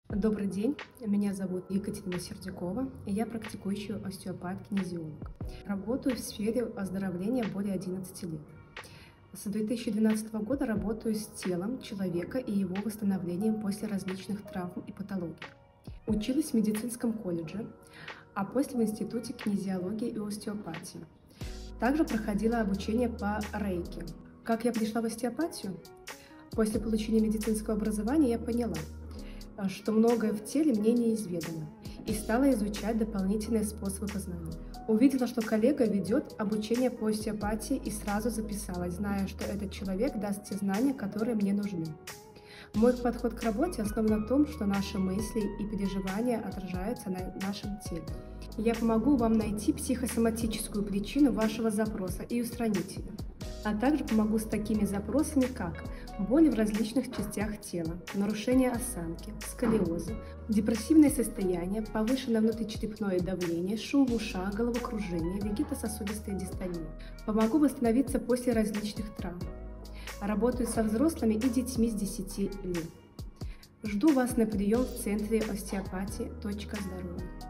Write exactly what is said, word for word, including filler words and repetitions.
Добрый день, меня зовут Екатерина Сердюкова, и я практикующий остеопат-кинезиолог. Работаю в сфере оздоровления более одиннадцати лет. С две тысячи двенадцатого года работаю с телом человека и его восстановлением после различных травм и патологий. Училась в медицинском колледже, а после в Институте кинезиологии и остеопатии. Также проходила обучение по рейки. Как я пришла в остеопатию? После получения медицинского образования я поняла, что многое в теле мне неизведано, и стала изучать дополнительные способы познания. Увидела, что коллега ведет обучение по остеопатии, и сразу записалась, зная, что этот человек даст те знания, которые мне нужны. Мой подход к работе основан на том, что наши мысли и переживания отражаются на нашем теле. Я помогу вам найти психосоматическую причину вашего запроса и устранить ее. А также помогу с такими запросами, как боли в различных частях тела, нарушение осанки, сколиозы, депрессивное состояние, повышенное внутричерепное давление, шум в ушах, головокружение, вегетососудистая дистония. Помогу восстановиться после различных травм. Работаю со взрослыми и детьми с десяти лет. Жду вас на прием в центре остеопатии «Точка здоровья».